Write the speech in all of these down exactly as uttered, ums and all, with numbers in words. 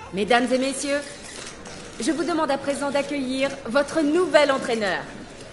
Mesdames et messieurs, je vous demande à présent d'accueillir votre nouvel entraîneur.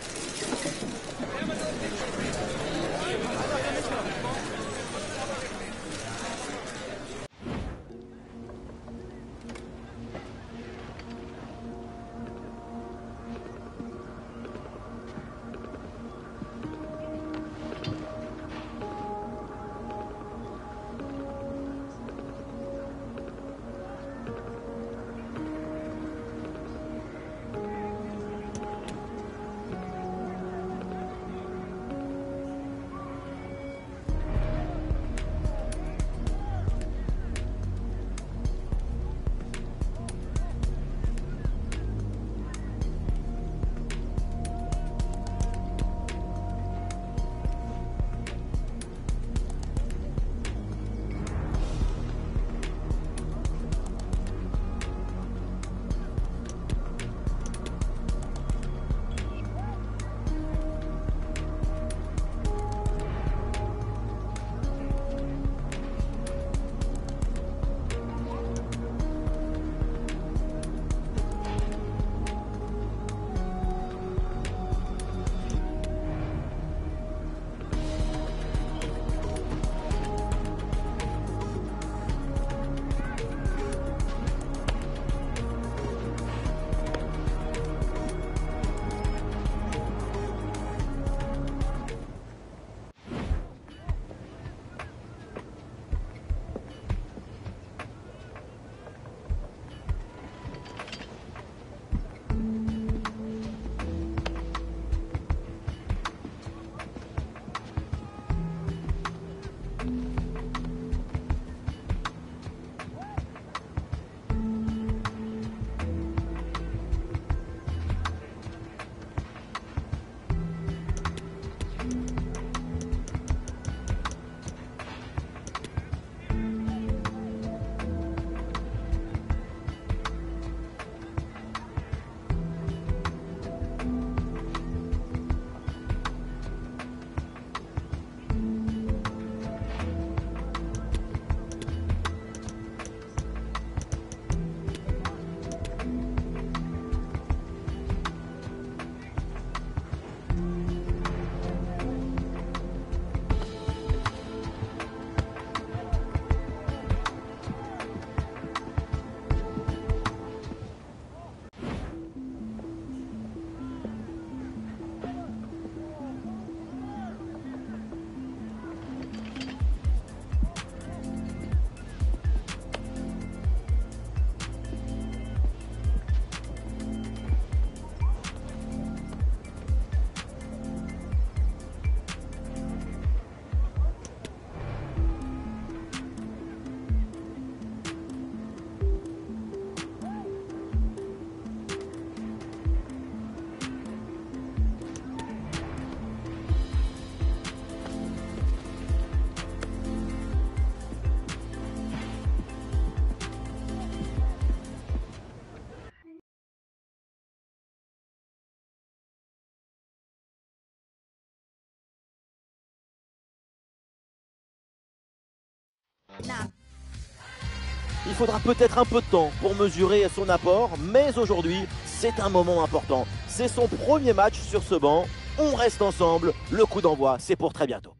Il faudra peut-être un peu de temps pour mesurer son apport, mais aujourd'hui, c'est un moment important. C'est son premier match sur ce banc. On reste ensemble. Le coup d'envoi, c'est pour très bientôt.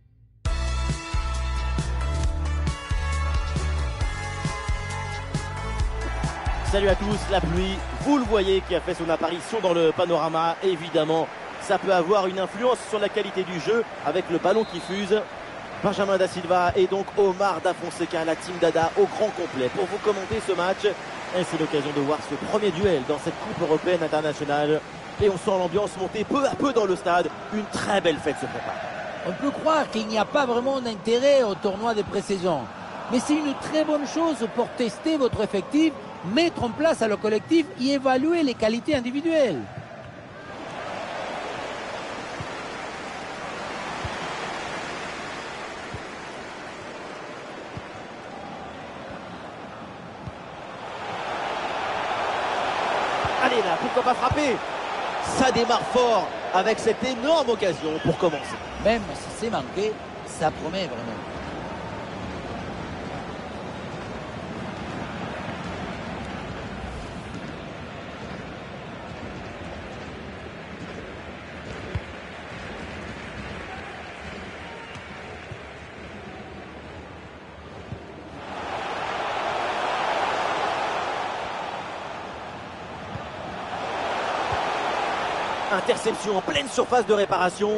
Salut à tous, la pluie, vous le voyez, qui a fait son apparition dans le panorama. Évidemment, ça peut avoir une influence sur la qualité du jeu avec le ballon qui fuse. Benjamin Da Silva et donc Omar Da Fonseca, la team Dada au grand complet pour vous commenter ce match. Et c'est l'occasion de voir ce premier duel dans cette Coupe européenne internationale. Et on sent l'ambiance monter peu à peu dans le stade. Une très belle fête se prépare. On peut croire qu'il n'y a pas vraiment d'intérêt au tournoi de pré-saison. Mais c'est une très bonne chose pour tester votre effectif, mettre en place le collectif et évaluer les qualités individuelles. Allez là, pourquoi pas frapper? Ça démarre fort avec cette énorme occasion pour commencer. Même si c'est manqué, ça promet vraiment. Interception en pleine surface de réparation.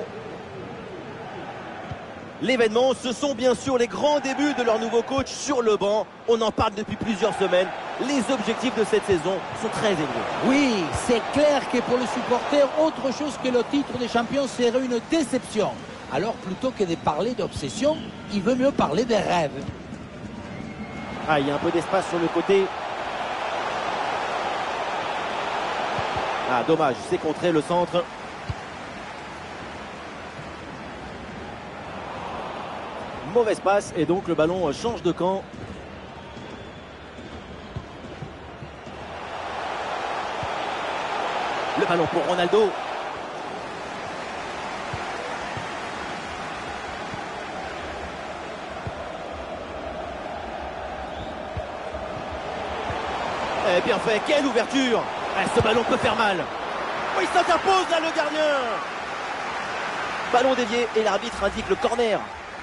L'événement, ce sont bien sûr les grands débuts de leur nouveau coach sur le banc. On en parle depuis plusieurs semaines. Les objectifs de cette saison sont très élevés. Oui, c'est clair que pour les supporters, autre chose que le titre des champions serait une déception. Alors plutôt que de parler d'obsession, il veut mieux parler des rêves. Ah, il y a un peu d'espace sur le côté. Ah, dommage, c'est contré le centre. Mauvaise passe et donc le ballon change de camp. Le ballon pour Ronaldo. Eh bien fait, quelle ouverture! Eh, ce ballon peut faire mal. Oui, ça s'impose là le gardien. Ballon dévié et l'arbitre indique le corner.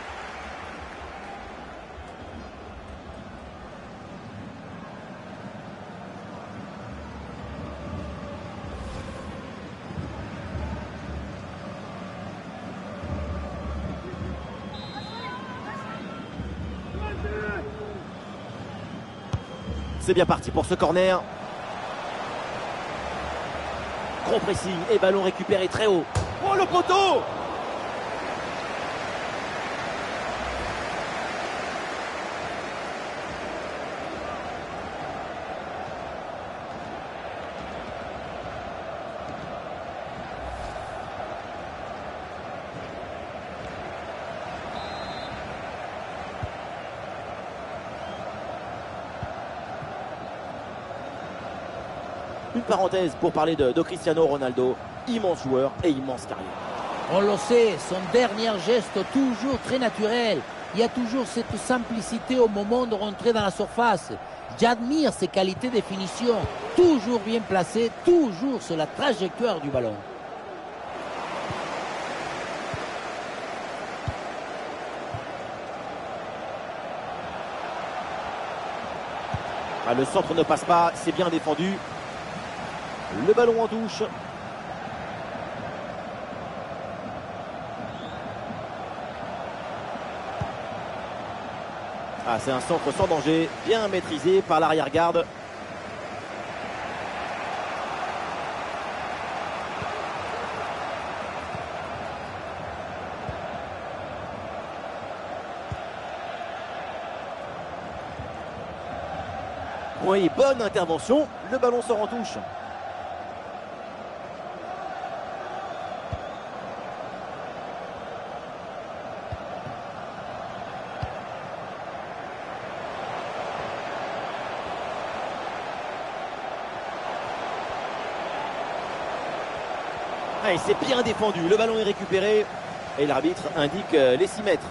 C'est bien parti pour ce corner. Gros pressing et ballon récupéré très haut. Oh, le poteau! Une parenthèse pour parler de, de Cristiano Ronaldo, immense joueur et immense carrière. On le sait, son dernier geste toujours très naturel. Il y a toujours cette simplicité au moment de rentrer dans la surface. J'admire ses qualités de finition, toujours bien placé, toujours sur la trajectoire du ballon. Ah, le centre ne passe pas, c'est bien défendu. Le ballon en touche. Ah, c'est un centre sans danger, bien maîtrisé par l'arrière-garde. Oui, bonne intervention. Le ballon sort en touche. Et c'est bien défendu, le ballon est récupéré et l'arbitre indique les six mètres.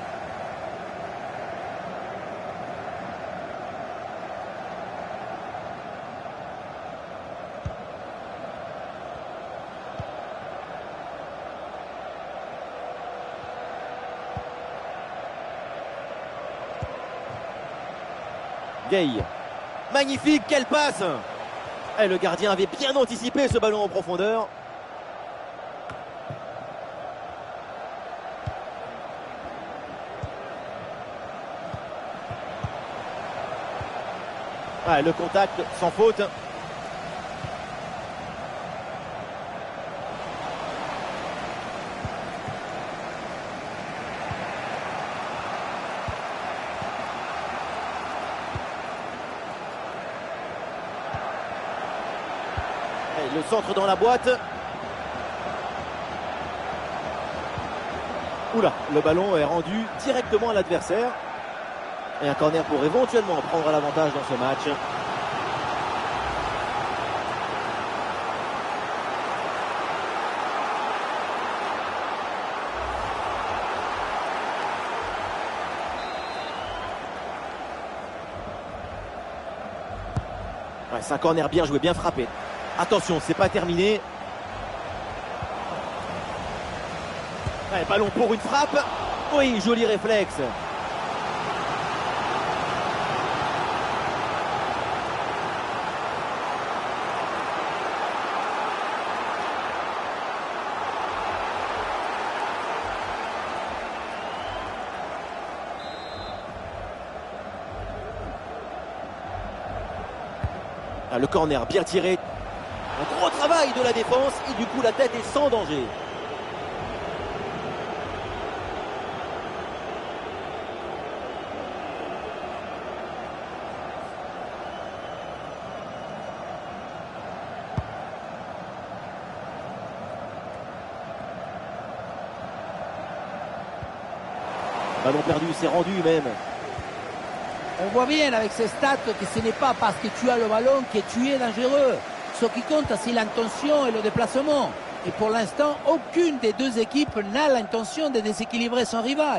Gay. Magnifique, quelle passe! Et le gardien avait bien anticipé ce ballon en profondeur. Ah, le contact sans faute. Et le centre dans la boîte. Oula, le ballon est rendu directement à l'adversaire. Et un corner pour éventuellement prendre l'avantage dans ce match. Ouais, c'est un corner bien joué, bien frappé. Attention, c'est pas terminé. Ouais, ballon pour une frappe. Oui, joli réflexe. Ah, le corner bien tiré. Un gros travail de la défense et du coup la tête est sans danger. Ballon perdu, c'est rendu même. On voit bien avec ces stats que ce n'est pas parce que tu as le ballon que tu es dangereux. Ce qui compte, c'est l'intention et le déplacement. Et pour l'instant, aucune des deux équipes n'a l'intention de déséquilibrer son rival.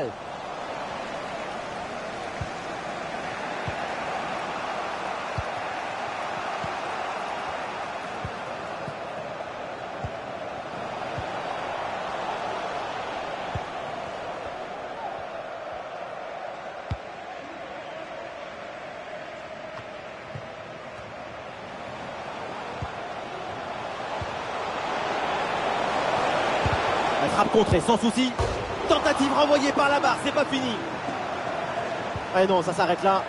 Frappe contrée sans souci. Tentative renvoyée par la barre, c'est pas fini. Ah non, ça s'arrête là.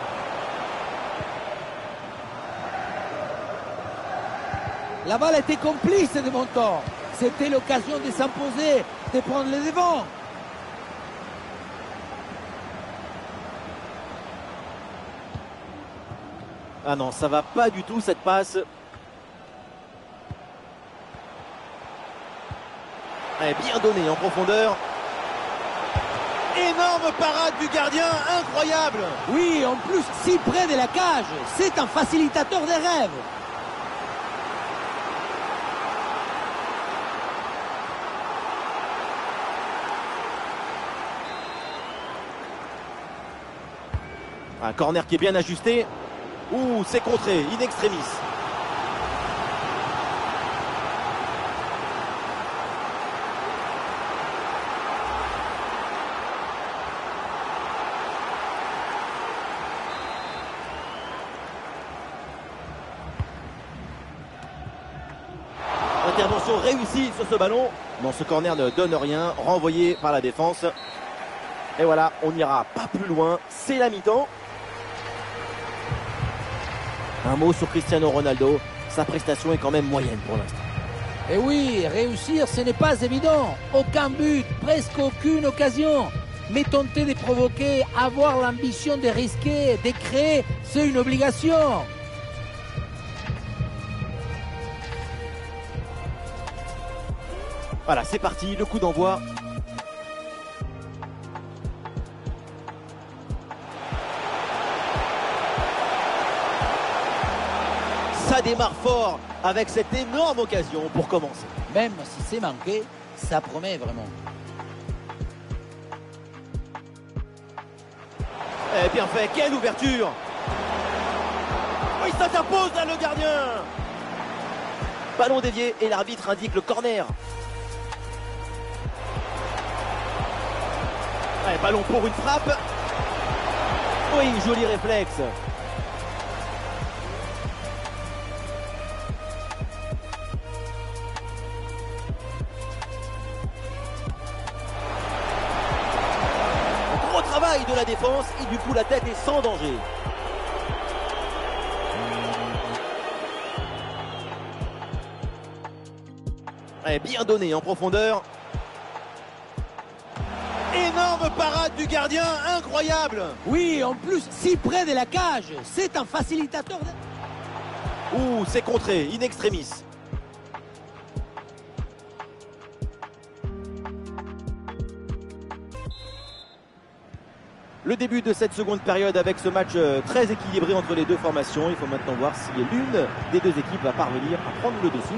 La balle était complice de mon temps. C'était l'occasion de s'imposer, de prendre le devant. Ah non, ça va pas du tout cette passe. Elle est bien donnée en profondeur. Énorme parade du gardien, incroyable. Oui, en plus, si près de la cage, c'est un facilitateur des rêves. Un corner qui est bien ajusté. Ouh, c'est contré, in extremis. Intervention réussie sur ce ballon. Non, ce corner ne donne rien. Renvoyé par la défense. Et voilà, on n'ira pas plus loin. C'est la mi-temps. Un mot sur Cristiano Ronaldo. Sa prestation est quand même moyenne pour l'instant. Et oui, réussir, ce n'est pas évident. Aucun but, presque aucune occasion. Mais tenter de provoquer, avoir l'ambition de risquer, de créer, c'est une obligation. Voilà, c'est parti, le coup d'envoi. Ça démarre fort avec cette énorme occasion pour commencer. Même si c'est manqué, ça promet vraiment. Eh bien fait, quelle ouverture! Oui, ça s'impose là le gardien! Ballon dévié et l'arbitre indique le corner. Allez, ballon pour une frappe. Oui, joli réflexe. Un gros travail de la défense et du coup la tête est sans danger. Allez, bien donné en profondeur. Énorme parade du gardien, incroyable. Oui, en plus, si près de la cage, c'est un facilitateur. De... Ouh, c'est contré, in extremis. Le début de cette seconde période avec ce match très équilibré entre les deux formations. Il faut maintenant voir si l'une des deux équipes va parvenir à prendre le dessus.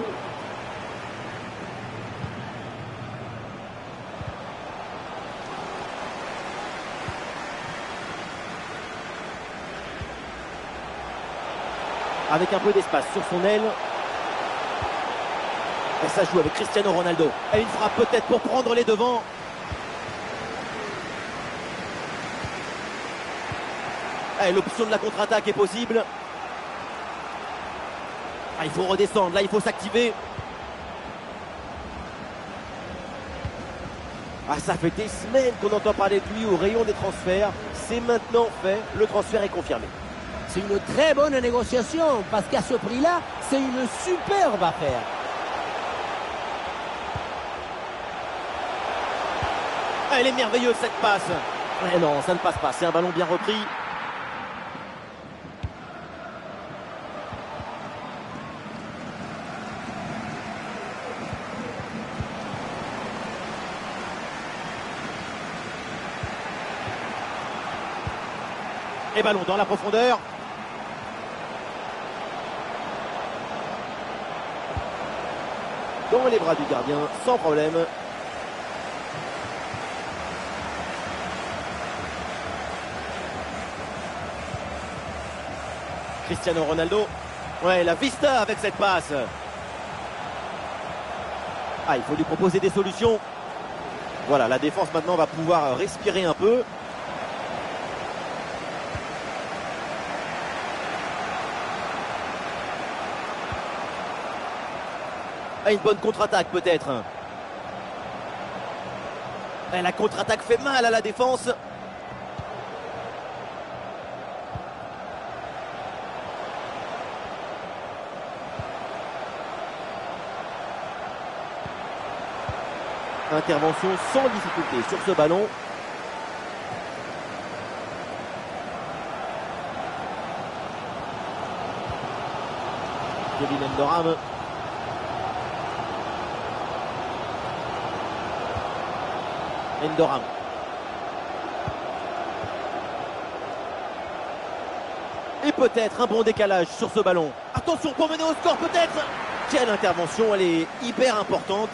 Avec un peu d'espace sur son aile. Et ça joue avec Cristiano Ronaldo. Et une frappe peut-être pour prendre les devants. L'option de la contre-attaque est possible. Ah, il faut redescendre, là il faut s'activer. Ah, ça fait des semaines qu'on entend parler de lui au rayon des transferts. C'est maintenant fait, le transfert est confirmé. c'est une très bonne négociation parce qu'à ce prix-là, c'est une superbe affaire. Ah, elle est merveilleuse cette passe. Mais non, ça ne passe pas, c'est un ballon bien repris. Et ballon dans la profondeur. Dans les bras du gardien, sans problème. Cristiano Ronaldo. Ouais, la vista avec cette passe. Ah, il faut lui proposer des solutions. Voilà, la défense maintenant va pouvoir respirer un peu. Ah, une bonne contre-attaque peut-être. Ah, la contre-attaque fait mal à la défense. Intervention sans difficulté sur ce ballon. Kevin Endoram. Endoram. Et peut-être un bon décalage sur ce ballon. Attention pour mener au score peut-être. Quelle intervention, elle est hyper importante.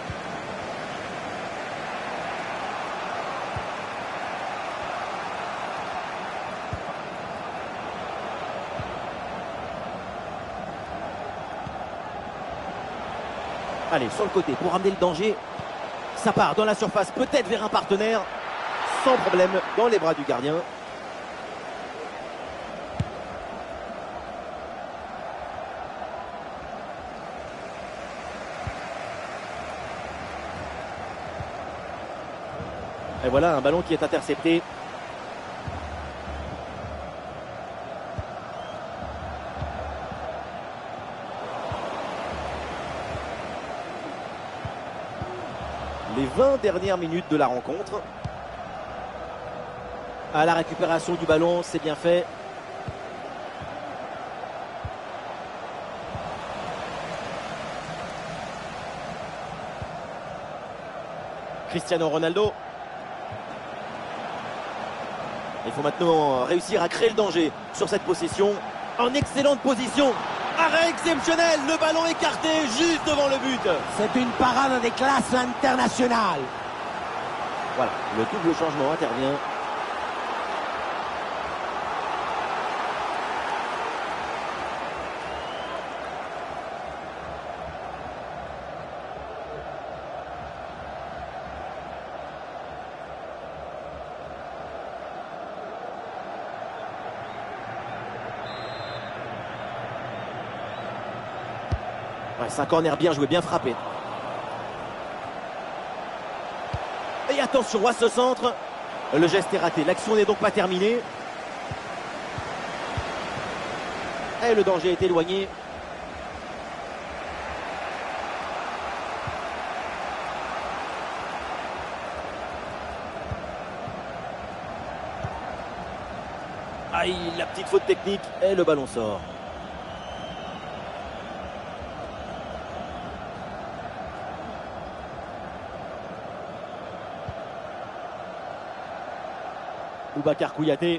Allez, sur le côté pour ramener le danger. Ça part dans la surface, peut-être vers un partenaire. Sans problème, dans les bras du gardien. Et voilà un ballon qui est intercepté. Les vingt dernières minutes de la rencontre. À la récupération du ballon, c'est bien fait. Cristiano Ronaldo. Il faut maintenant réussir à créer le danger sur cette possession. En excellente position. Arrêt exceptionnel, le ballon écarté juste devant le but. C'est une parade des classes internationales. Voilà, le double changement intervient. Ouais, c'est un corner bien joué, bien frappé. Et attention à ce centre. Le geste est raté. L'action n'est donc pas terminée. Et le danger est éloigné. Aïe, la petite faute technique. Et le ballon sort. Boubacar Kouyaté.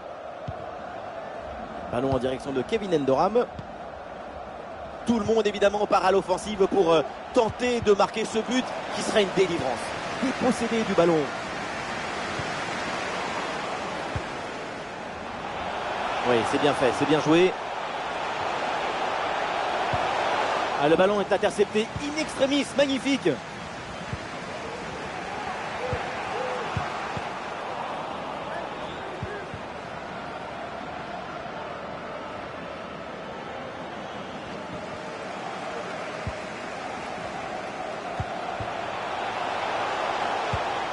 Ballon en direction de Kevin Endoram. Tout le monde évidemment part à l'offensive pour euh, tenter de marquer ce but qui serait une délivrance. Dépossédé du ballon. Oui, c'est bien fait, c'est bien joué. Ah, le ballon est intercepté in extremis, magnifique.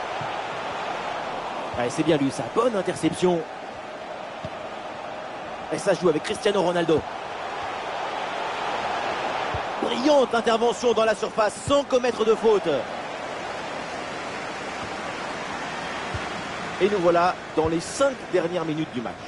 Allez, c'est bien lui, sa bonne interception. Et ça joue avec Cristiano Ronaldo. Brillante intervention dans la surface sans commettre de faute. Et nous voilà dans les cinq dernières minutes du match.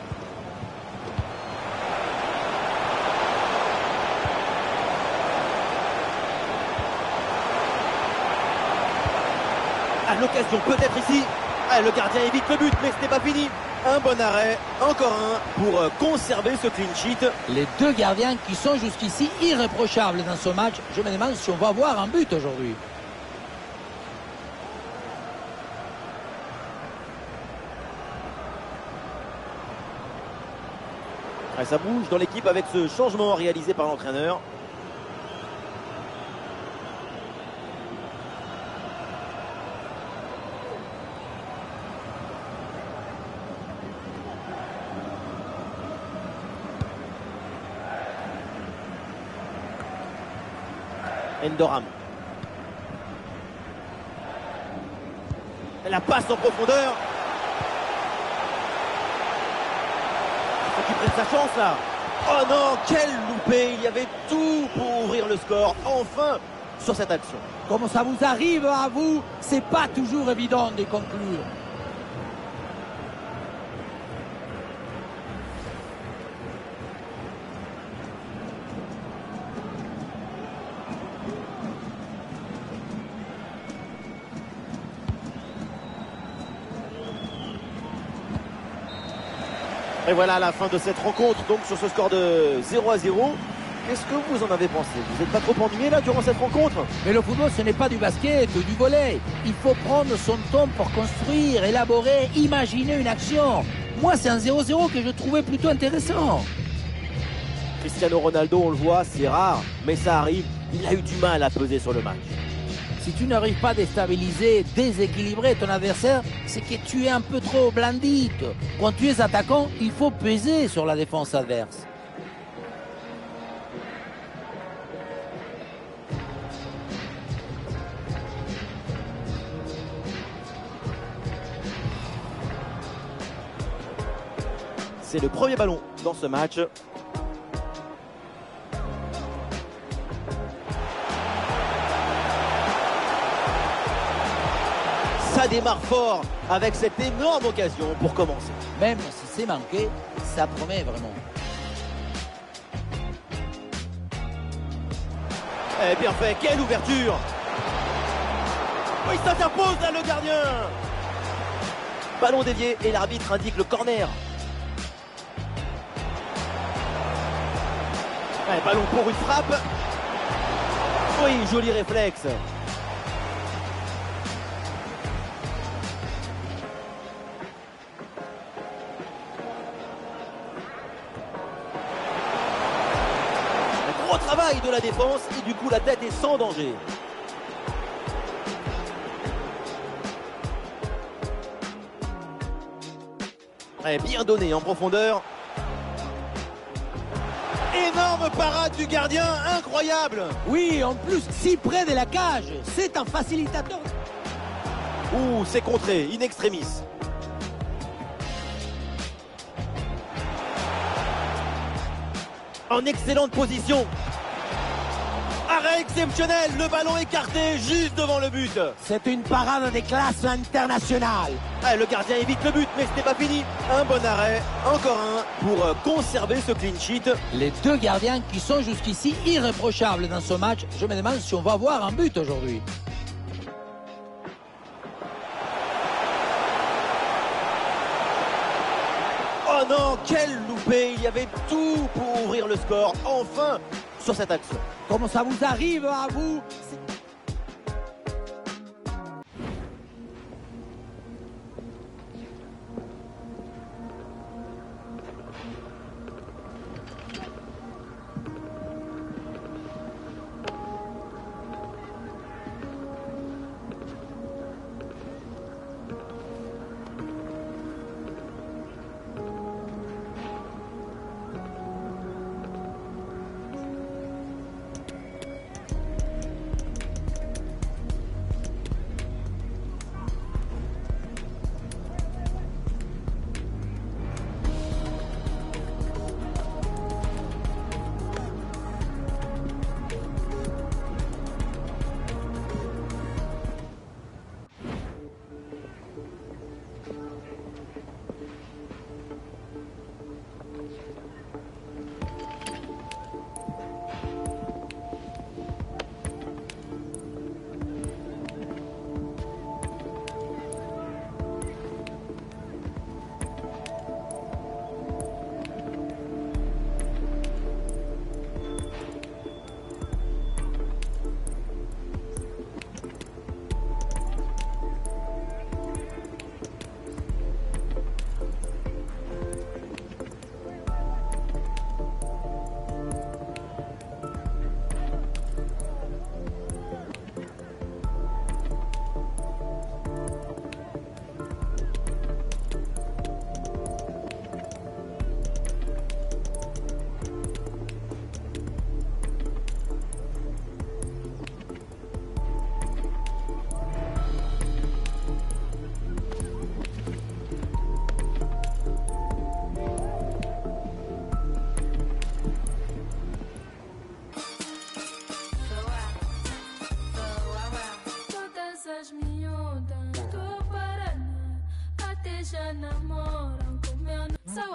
À l'occasion peut-être ici. Ah, le gardien évite le but, mais ce n'est pas fini. Un bon arrêt, encore un pour conserver ce clean sheet. Les deux gardiens qui sont jusqu'ici irréprochables dans ce match. Je me demande si on va avoir un but aujourd'hui. Ah, ça bouge dans l'équipe avec ce changement réalisé par l'entraîneur. Endoram. La passe en profondeur. Il faut qu'il prenne sa chance là. Oh non, quel loupé. Il y avait tout pour ouvrir le score. Enfin, sur cette action. Comment ça vous arrive à vous? C'est pas toujours évident de conclure. Et voilà la fin de cette rencontre, donc sur ce score de zéro à zéro. Qu'est-ce que vous en avez pensé? Vous n'êtes pas trop ennuyé là durant cette rencontre? Mais le football, ce n'est pas du basket ou du volley. Il faut prendre son temps pour construire, élaborer, imaginer une action. Moi, c'est un zéro zéro que je trouvais plutôt intéressant. Cristiano Ronaldo, on le voit, c'est rare, mais ça arrive. Il a eu du mal à peser sur le match. Si tu n'arrives pas à déstabiliser, déséquilibrer ton adversaire, c'est que tu es un peu trop blandite. Quand tu es attaquant, il faut peser sur la défense adverse. C'est le premier ballon dans ce match. Ça démarre fort avec cette énorme occasion pour commencer. Même si c'est manqué, ça promet vraiment. Eh bien fait, quelle ouverture! Oui, ça s'impose là le gardien! Ballon dévié et l'arbitre indique le corner. Ouais, ballon pour une frappe. Oui, joli réflexe. Gros travail de la défense et du coup la tête est sans danger. Ouais, bien donné en profondeur. Énorme parade du gardien, incroyable. Oui, en plus, si près de la cage, c'est un facilitateur. Ouh, c'est contré, in extremis. En excellente position. Arrêt exceptionnel, le ballon écarté juste devant le but. C'est une parade de classe internationale. Ah, le gardien évite le but, mais ce n'est pas fini. Un bon arrêt, encore un pour conserver ce clean sheet. Les deux gardiens qui sont jusqu'ici irréprochables dans ce match. Je me demande si on va avoir un but aujourd'hui. Oh non, quel loupé. Il y avait tout pour ouvrir le score. Enfin, sur cette action. Comment ça vous arrive à vous?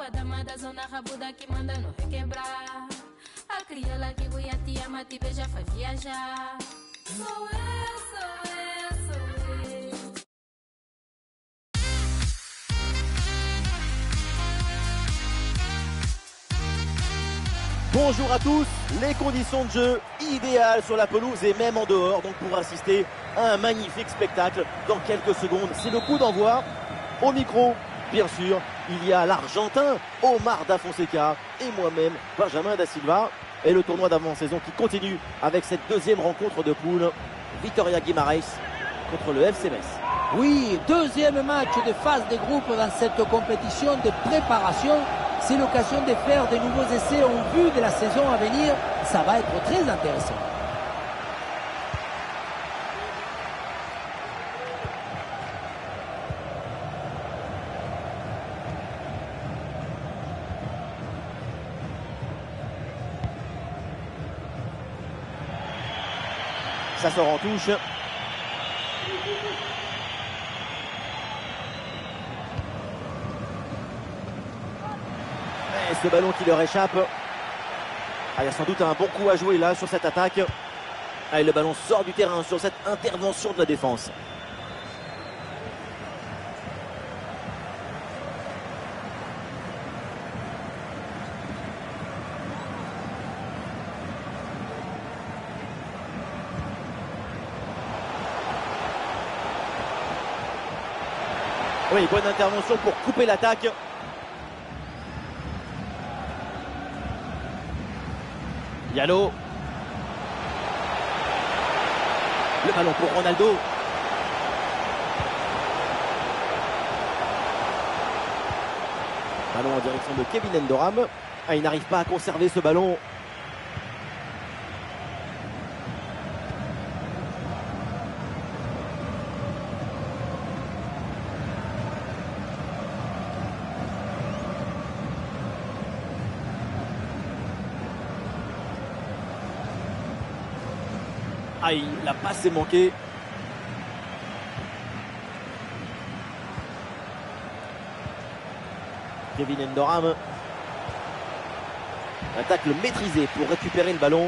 a dama da zona rabuda que manda no requebrar. A crioula que buiati ama te beija faz viajar. Sou eu, sou eu, sou eu. Bonjour à tous, les conditions de jeu idéales sur la pelouse et même en dehors, donc pour assister à un magnifique spectacle dans quelques secondes. C'est le coup d'envoi. Au micro, bien sûr, il y a l'Argentin Omar da Fonseca et moi-même Benjamin da Silva. Et le tournoi d'avant-saison qui continue avec cette deuxième rencontre de poule. Vitória Guimarães contre le F C Metz. Oui, deuxième match de phase de groupe dans cette compétition de préparation. C'est l'occasion de faire de nouveaux essais en vue de la saison à venir. Ça va être très intéressant. Ça sort en touche. Et ce ballon qui leur échappe. Ah, il y a sans doute un bon coup à jouer là sur cette attaque. Ah, et le ballon sort du terrain sur cette intervention de la défense. Oui, bonne intervention pour couper l'attaque. Diallo. Le ballon pour Ronaldo. Ballon en direction de Kevin Endoram. Ah, il n'arrive pas à conserver ce ballon. Aïe, la passe est manquée. Kevin Endoram. Attaque le maîtrisé pour récupérer le ballon.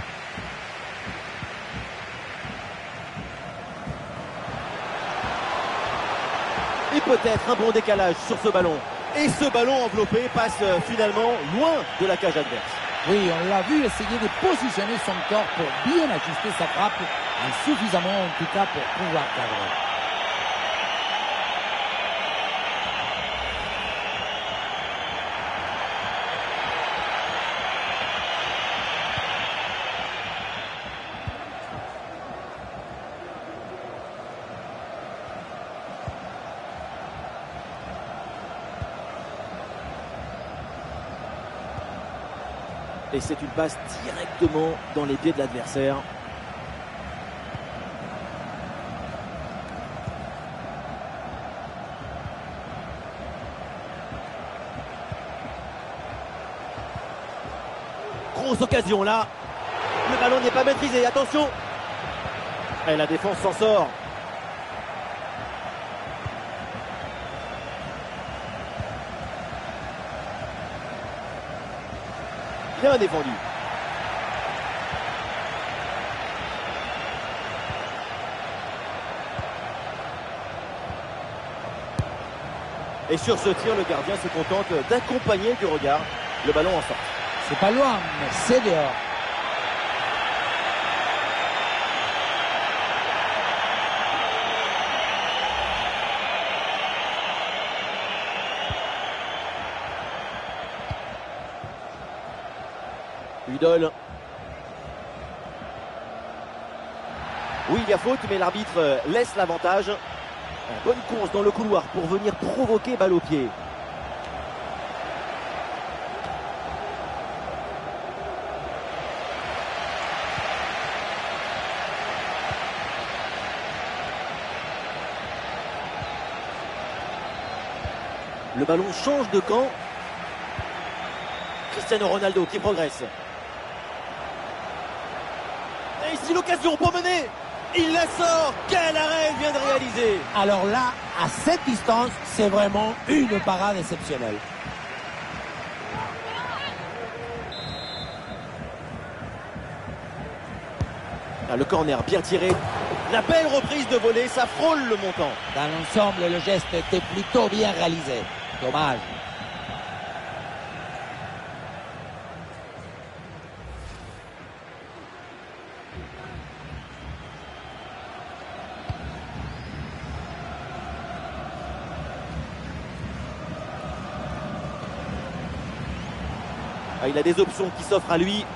Et peut-être un bon décalage sur ce ballon. Et ce ballon enveloppé passe finalement loin de la cage adverse. Oui, on l'a vu essayer de positionner son corps pour bien ajuster sa frappe, insuffisamment en tout cas pour pouvoir cadrer. Et c'est une passe directement dans les pieds de l'adversaire. Grosse occasion là. Le ballon n'est pas maîtrisé, attention. Et la défense s'en sort. Bien défendu. Et sur ce tir, le gardien se contente d'accompagner du regard le ballon en sortie. C'est pas loin, mais c'est dehors. Udol. Oui, il y a faute, mais l'arbitre laisse l'avantage. Bonne course dans le couloir pour venir provoquer balle au pied. Le ballon change de camp. Cristiano Ronaldo qui progresse. Et ici l'occasion pour mener. Il la sort. Quel arrêt il vient de réaliser. Alors là, à cette distance, c'est vraiment une parade exceptionnelle. Ah, le corner bien tiré. La belle reprise de volée, ça frôle le montant. Dans l'ensemble, le geste était plutôt bien réalisé. Dommage. Ah, il a des options qui s'offrent à lui.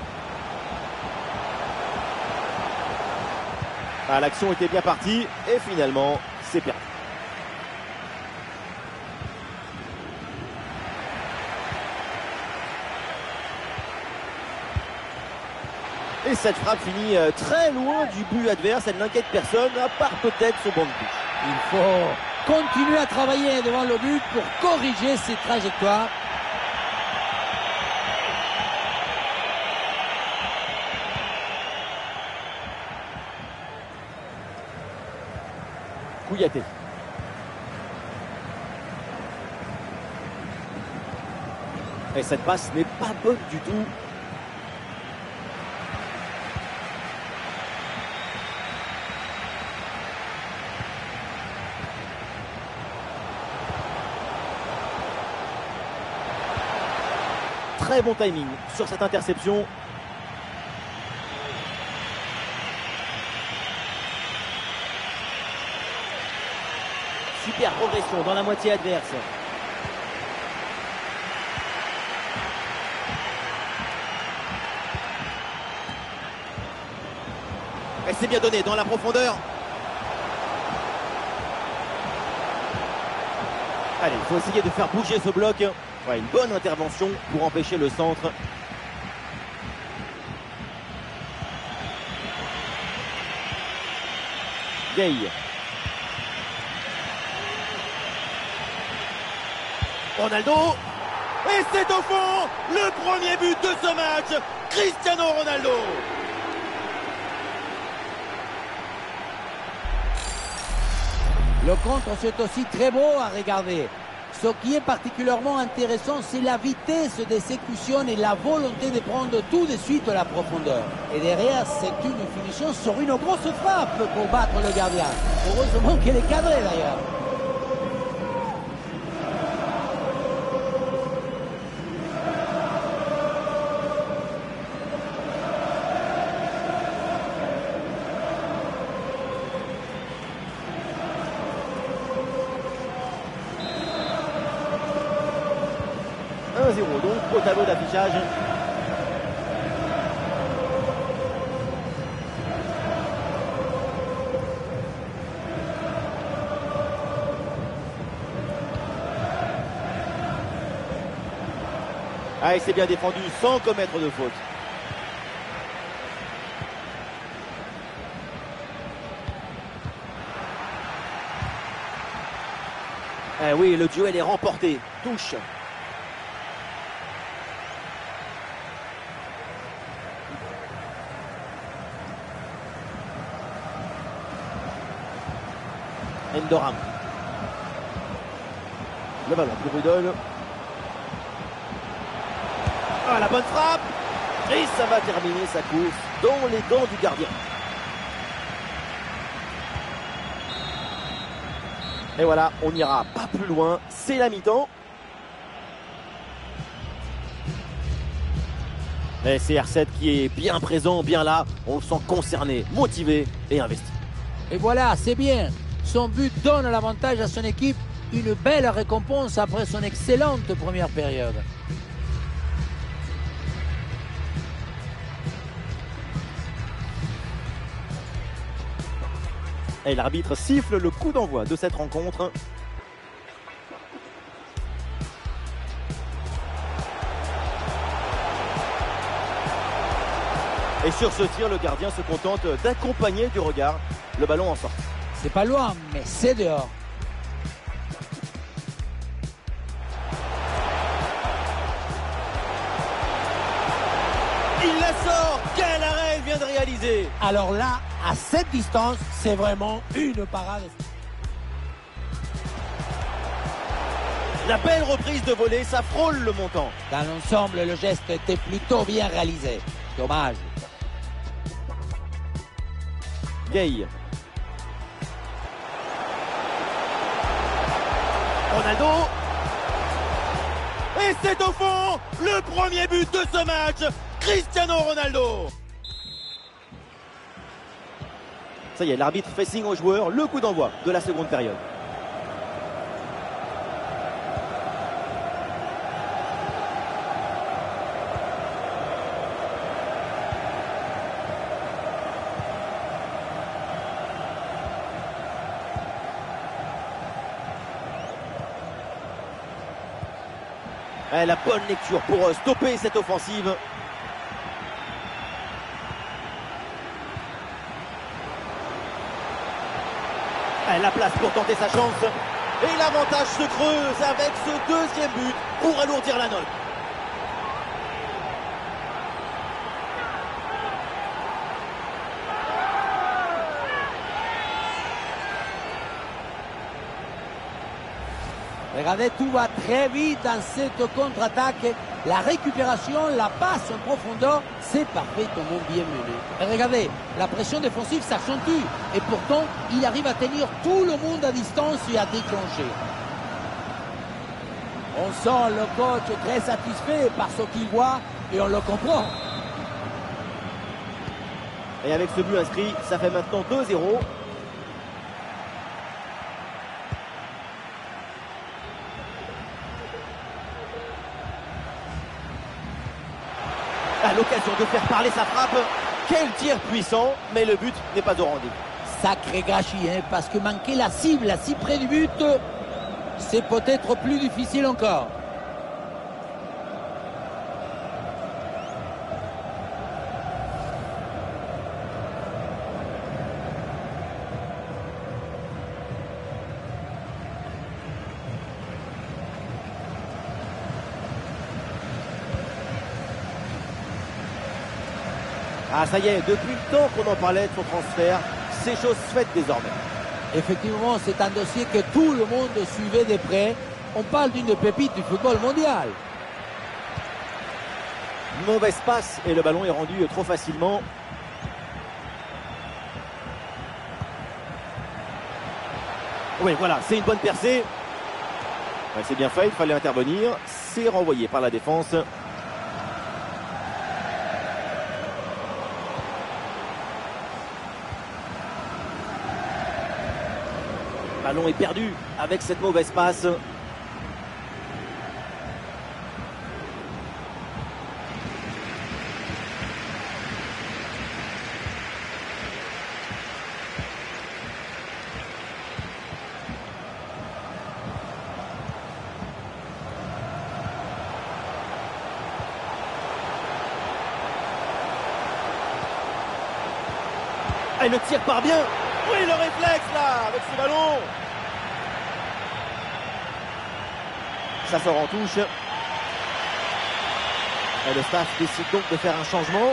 Ah, l'action était bien partie et finalement, c'est perdu. Et cette frappe finit très loin du but adverse. Elle n'inquiète personne, à part peut-être son banc de touche. Il faut continuer à travailler devant le but pour corriger ses trajectoires. Kouyaté. Et cette passe n'est pas bonne du tout. Très bon timing sur cette interception. Super progression dans la moitié adverse. Elle s'est bien donnée dans la profondeur. Allez, il faut essayer de faire bouger ce bloc. Ouais, une bonne intervention pour empêcher le centre. Gay. Ronaldo. Et c'est au fond le premier but de ce match. Cristiano Ronaldo. Le contre, c'est aussi très beau à regarder. Ce qui est particulièrement intéressant, c'est la vitesse d'exécution et la volonté de prendre tout de suite la profondeur. Et derrière, c'est une finition sur une grosse frappe pour battre le gardien. Heureusement qu'elle est cadrée d'ailleurs. un zéro donc au tableau d'affichage. Ah, il s'est bien défendu sans commettre de faute. Eh oui, le duel est remporté. Touche. Endoram. Le ballon pour Rudol. Ah, la bonne frappe. Et ça va terminer sa course dans les dents du gardien. Et voilà, on n'ira pas plus loin. C'est la mi-temps. Et c'est R sept qui est bien présent, bien là. On le sent concerné, motivé et investi. Et voilà, c'est bien. Son but donne l'avantage à son équipe. Une belle récompense après son excellente première période. Et l'arbitre siffle le coup d'envoi de cette rencontre. Et sur ce tir, le gardien se contente d'accompagner du regard le ballon en sortie. C'est pas loin, mais c'est dehors. Il la sort. Quel arrêt il vient de réaliser. Alors là, à cette distance, c'est vraiment une parade. La belle reprise de volée, ça frôle le montant. Dans l'ensemble, le geste était plutôt bien réalisé. Dommage. Gay. Ronaldo. Et c'est au fond le premier but de ce match. Cristiano Ronaldo. Ça y est, l'arbitre fait signe aux joueurs, le coup d'envoi de la seconde période. Et la bonne lecture pour stopper cette offensive. La place pour tenter sa chance. Et l'avantage se creuse avec ce deuxième but pour alourdir la note. Regardez, tout va très vite dans cette contre-attaque. La récupération, la passe en profondeur, c'est parfaitement bien mené. Et regardez, la pression défensive s'accentue. Et pourtant, il arrive à tenir tout le monde à distance et à déclencher. On sent le coach très satisfait par ce qu'il voit et on le comprend. Et avec ce but inscrit, ça fait maintenant deux zéro. À l'occasion de faire parler sa frappe. Quel tir puissant, mais le but n'est pas au rendez-vous. Sacré gâchis, hein, parce que manquer la cible si près du but, c'est peut-être plus difficile encore. Ah ça y est, depuis le temps qu'on en parlait de son transfert, c'est chose faite désormais. Effectivement, c'est un dossier que tout le monde suivait de près. On parle d'une pépite du football mondial. Mauvaise passe et le ballon est rendu trop facilement. Oui, voilà, c'est une bonne percée. Ouais, c'est bien fait, il fallait intervenir. C'est renvoyé par la défense. Le ballon est perdu avec cette mauvaise passe. Et le tir part bien. Oui, le réflexe là, avec ce ballon. Ça sort en touche. Et le staff décide donc de faire un changement.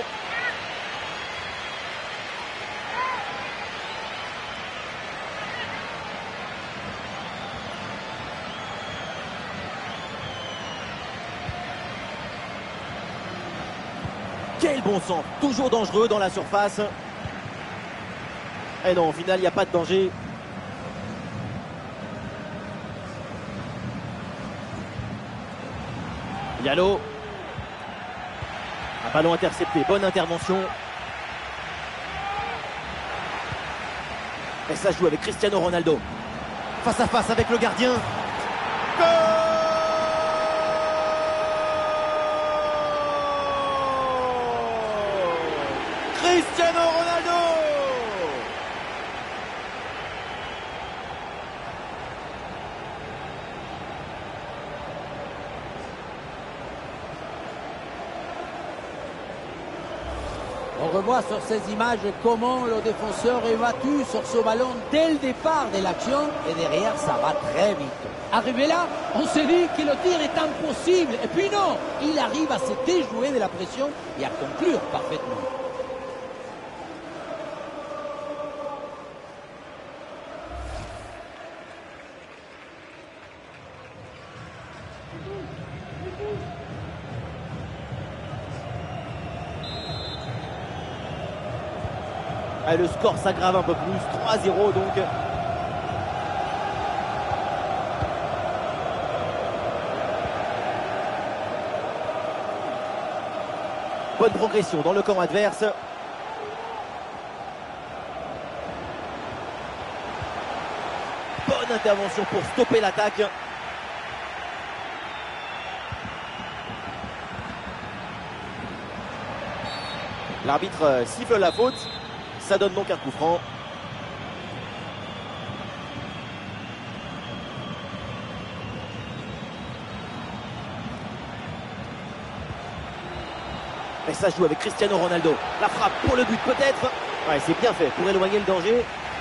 Quel bon sang, toujours dangereux dans la surface. Et non, au final, il n'y a pas de danger. Diallo. Un ballon intercepté, bonne intervention. Et ça joue avec Cristiano Ronaldo. Face à face avec le gardien. Goal! Cristiano Ronaldo! On revoit sur ces images comment le défenseur est battu sur ce ballon dès le départ de l'action et derrière ça va très vite. Arrivé là, on se dit que le tir est impossible et puis non, il arrive à se déjouer de la pression et à conclure parfaitement. Ah, le score s'aggrave un peu plus, trois zéro donc. Bonne progression dans le camp adverse. Bonne intervention pour stopper l'attaque. L'arbitre siffle la faute. Ça donne donc un coup franc. Et ça joue avec Cristiano Ronaldo. La frappe pour le but peut-être. Ouais, c'est bien fait pour éloigner le danger.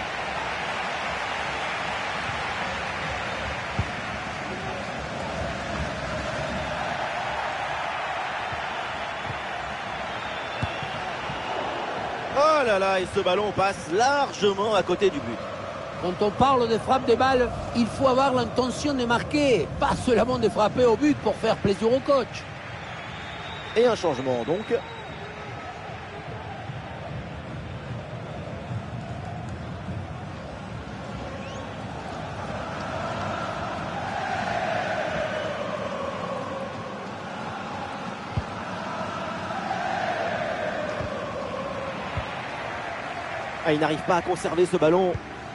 Oh là là, et ce ballon passe largement à côté du but. Quand on parle de frappe de balle, il faut avoir l'intention de marquer, pas seulement de frapper au but pour faire plaisir au coach. Et un changement donc. Ah, il n'arrive pas à conserver ce ballon.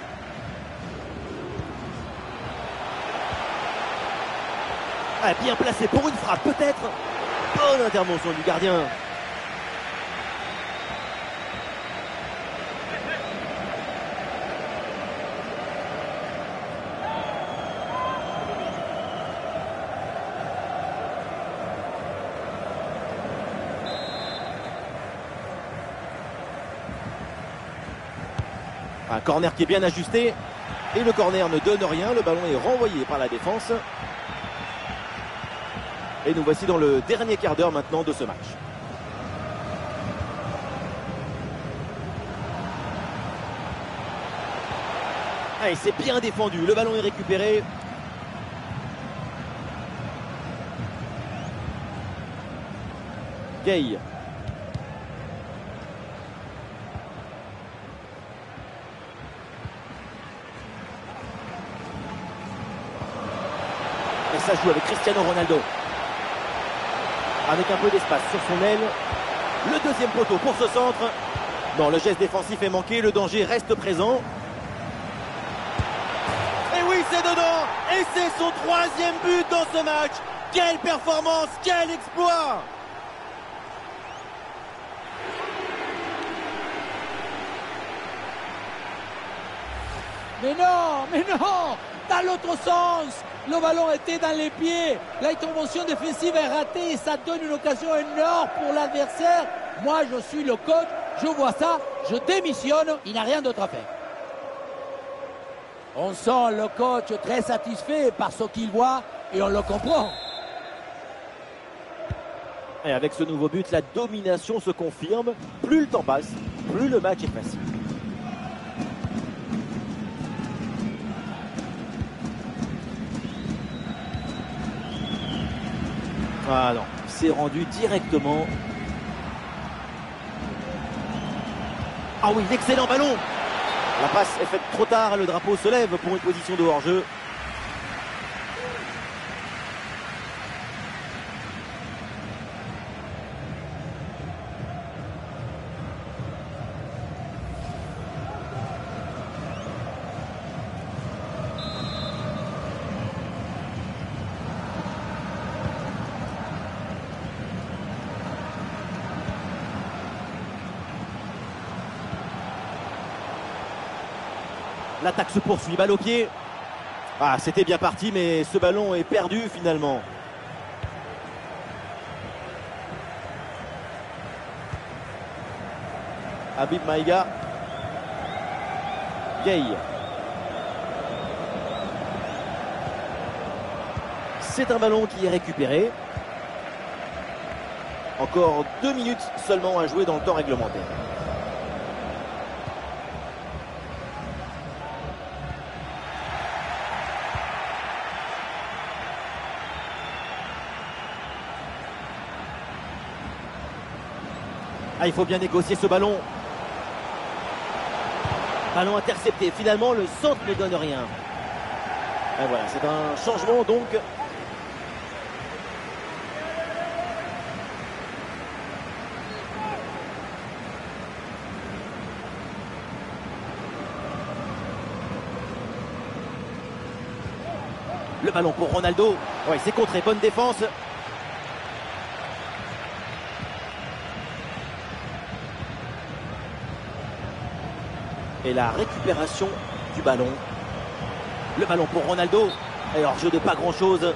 Ah, bien placé pour une frappe peut-être. Bonne intervention du gardien. Un corner qui est bien ajusté. Et le corner ne donne rien. Le ballon est renvoyé par la défense. Et nous voici dans le dernier quart d'heure maintenant de ce match. Allez, c'est bien défendu. Le ballon est récupéré. Gay. Et ça joue avec Cristiano Ronaldo. Avec un peu d'espace sur son aile. Le deuxième poteau pour ce centre. Non, le geste défensif est manqué. Le danger reste présent. Et oui, c'est dedans. Et c'est son troisième but dans ce match. Quelle performance, quel exploit! Mais non, mais non, dans l'autre sens. Le ballon était dans les pieds. L'intervention défensive est ratée et ça donne une occasion énorme pour l'adversaire. Moi, je suis le coach. Je vois ça. Je démissionne. Il n'a rien d'autre à faire. On sent le coach très satisfait par ce qu'il voit et on le comprend. Et avec ce nouveau but, la domination se confirme. Plus le temps passe, plus le match est facile. Ah non, c'est rendu directement. Ah oui, l'excellent ballon. La passe est faite trop tard, le drapeau se lève pour une position de hors-jeu. L'attaque se poursuit, balle au pied. Ah, c'était bien parti, mais ce ballon est perdu finalement. Habib Maïga. Gay. C'est un ballon qui est récupéré. Encore deux minutes seulement à jouer dans le temps réglementaire. Ah, il faut bien négocier ce ballon. Ballon intercepté. Finalement, le centre ne donne rien. Et voilà, c'est un changement donc. Le ballon pour Ronaldo. Ouais, c'est contré. Bonne défense. Et la récupération du ballon. Le ballon pour Ronaldo. Et hors jeu de pas grand chose.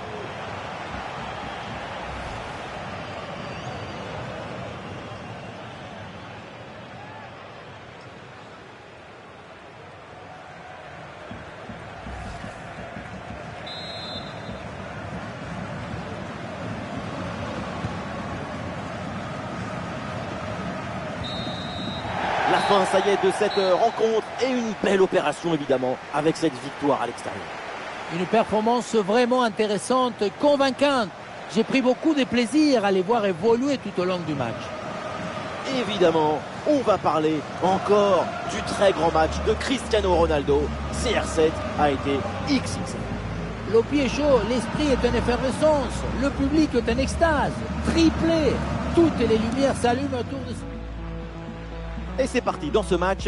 La fin, ça y est, de cette rencontre et une belle opération évidemment avec cette victoire à l'extérieur. Une performance vraiment intéressante, convaincante. J'ai pris beaucoup de plaisir à les voir évoluer tout au long du match. Évidemment, on va parler encore du très grand match de Cristiano Ronaldo. C R sept a été X X. Le pied chaud, l'esprit est en effervescence, le public est en extase, triplé. Toutes les lumières s'allument autour de ce... Et c'est parti dans ce match.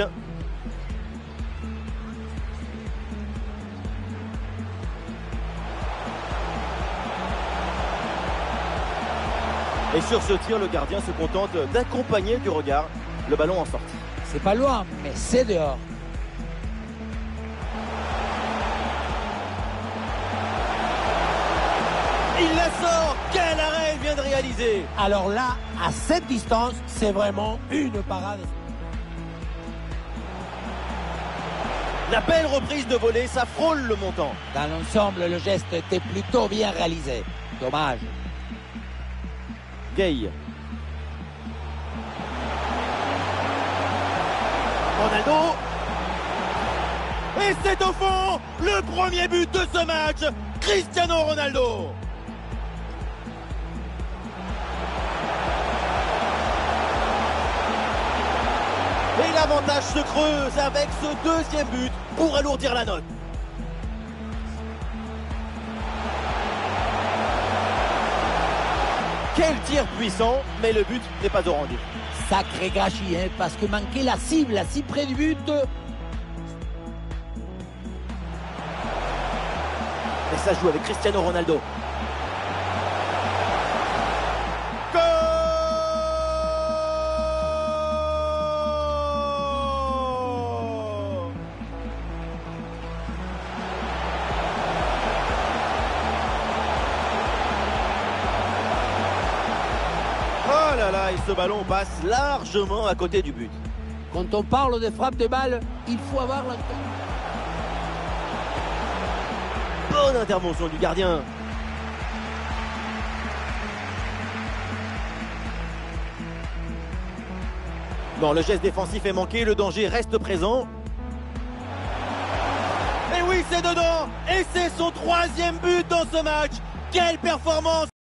Et sur ce tir, le gardien se contente d'accompagner du regard le ballon en sortie. C'est pas loin, mais c'est dehors. Il la sort. Quel arrêt il vient de réaliser. Alors là, à cette distance, c'est vraiment une parade. La belle reprise de volée, ça frôle le montant. Dans l'ensemble, le geste était plutôt bien réalisé. Dommage. Gay. Ronaldo. Et c'est au fond le premier but de ce match. Cristiano Ronaldo. Et l'avantage se creuse avec ce deuxième but pour alourdir la note. Quel tir puissant, mais le but n'est pas au rendu. Sacré gâchis, hein, parce que manquer la cible si près du but. Et ça joue avec Cristiano Ronaldo. Oh là là, et ce ballon passe largement à côté du but. Quand on parle de frappe de balle, il faut avoir la... Bonne intervention du gardien. Non, le geste défensif est manqué, le danger reste présent. Et oui, c'est dedans. Et c'est son troisième but dans ce match. Quelle performance!